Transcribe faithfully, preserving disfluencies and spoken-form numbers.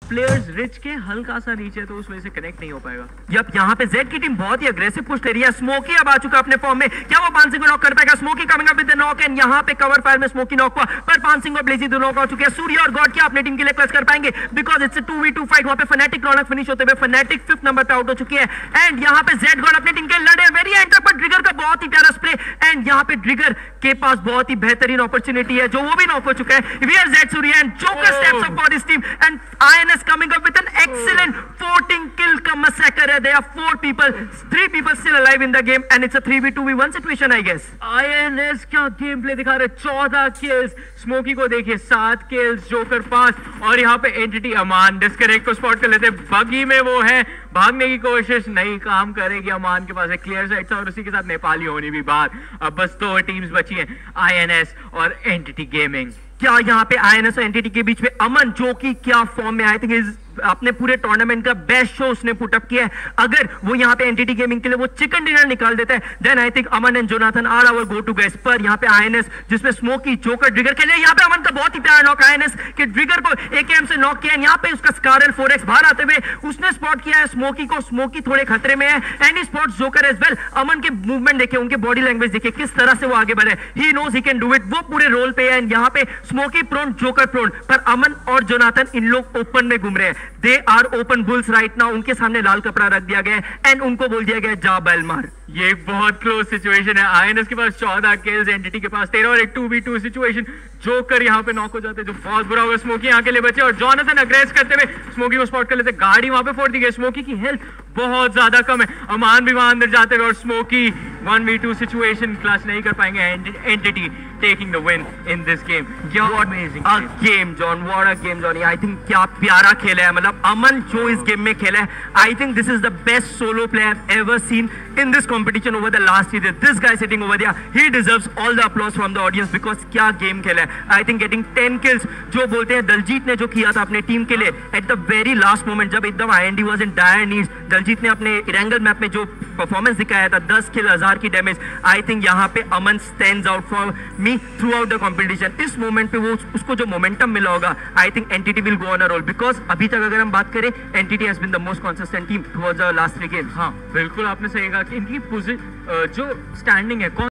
Players rich के हल्का सा नीचे, तो उस वजह से कनेक्ट नहीं हो पाएगा। यप, यहाँ पे जेड की टीम बहुत ही अग्रेसिव पुश ले रही है। स्मोकी अब आ चुका अपने फॉर्म में, क्या वो पान सिंह को नॉक कर पाएगा? Smoky coming up with the knock and यहाँ पे कवर फायर में स्मोकी नॉक हुआ, पर पान सिंह और ब्लेजी दोनों नॉक हो चुके हैं। सूर्य और गॉड क्या अपने टीम के लिए क्लच कर पाएंगे? Because it's a two v two fight. वहां पे फनेटिक रौनक फिनिश होते हुए फनेटिक फिफ्थ नंबर पे आउट हो चुकी है एंड यहाँ पे जेड गॉड अपने टीम के लड़े वेरी एंड तक, पर ट्रिगर का बहुत ही प्यारा स्प्रे एंड यहाँ पे ट्रिगर के पास बहुत ही बेहतरीन अपॉर्चुनिटी है, जो वो भी नॉक हो चुका है। V R Z Surya and Joker steps up for this team and INS coming up with an excellent fourteen kill का massacre है। There are four people, three people still alive in the game and it's a three v two v one situation I guess. I N S क्या game play दिखा रहे, चौदह kills, smoky को देखिए सात kills, joker पांच, और यहाँ पे एंटिटी अमान डिस्कनेक्ट को स्पॉट कर लेते, बगी में वो है, भागने की कोशिश नहीं काम करेगी। अमान के पास एक क्लियर साइड था और उसी के साथ नेपाली होनी भी बात। अब बस दो टीम्स बची हैं, आई एन एस और एंटिटी गेमिंग। क्या यहाँ पे आईएनएस और एनटीटी के बीच में अमन, जो कि क्या फॉर्म में आई थिंक इज अपने पूरे टूर्नामेंट का बेस्ट शो उसने पुटअप किया है। अगर वो यहाँ पे एनटीटी गेमिंग के लिए वो चिकन डिनर निकाल देता है, then I think Aman and Jonathan are our go to guys. पर यहाँ पे आईएनएस जिसमें स्मोकी, जोकर, ट्रिगर खेले, यहाँ पे अमन का बहुत ही प्यारा नॉक आईएनएस के ट्रिगर को एकेएम से नॉक किया है। यहाँ पे उसका स्कारल फोर एक्स बाहर आते हुए उसने स्पॉट किया है स्मोकी को। स्मोकी थोड़े खतरे में है and he spots Joker as well. Aman के मूवमेंट देखिए, उनके बॉडी लैंग्वेज देखिए, किस तरह से वो आगे बढ़े, he knows he can do it, वो पूरे रोल पे है। यहाँ पे स्मोकी प्रोन, जोकर प्रोन, पर अमन और जोनाथन इन लोग ओपन में घूम रहे हैं। They are open bulls right now. उनके सामने लाल कपड़ा रख दिया गया है एंड उनको बोल दिया गया है जा बैल मार। ये एक बहुत क्लोज सिचुएशन है। आईएनएस के पास चौदह किल्स, एंटिटी के पास तेरह और एक two v two situation. Joker यहाँ पे नॉक हो जाते हैं, जो बहुत बुरा होगा स्मोकी यहाँ के लिए बचे, और जॉनथन अग्रेस करते हुए स्मोकी को स्पॉट कर लेते, गाड़ी वहां पे फोड़ दी गई। स्मोकी की हेल्थ बहुत ज्यादा कम है, अमान भी वहां अंदर जाते हुए, और Smoky one v two situation clutch नहीं कर पाएंगे। Entity taking the win in this game. What a game, John. What a game, Johnny. I think क्या प्यारा खेला है, मतलब अमन जो इस गेम में खेला है, I think this is the best solo play I've ever seen in this competition over the last year. This guy sitting over there, he deserves all the applause from the audience because क्या game खेला है। I think getting ten kills, जो बोलते हैं दलजीत ने जो किया था अपने टीम के लिए at the very last moment, जब एकदम I N D was in dire needs, Daljeet ने अपने इरेंगल मैप में जो परफॉर्मेंस दिखाया था, दस किल, हजार की डैमेज, I think यहाँ पे Aman stands out for me throughout the competition. इस मोमेंट पे वो उसको जो मोमेंटम मिला होगा, I think Entity will go on a roll because अभी तक अगर हम बात करें, Entity has been the most consistent team towards the last three games. हाँ बिल्कुल आपने सही कहा कि इनकी जो स्टैंडिंग है,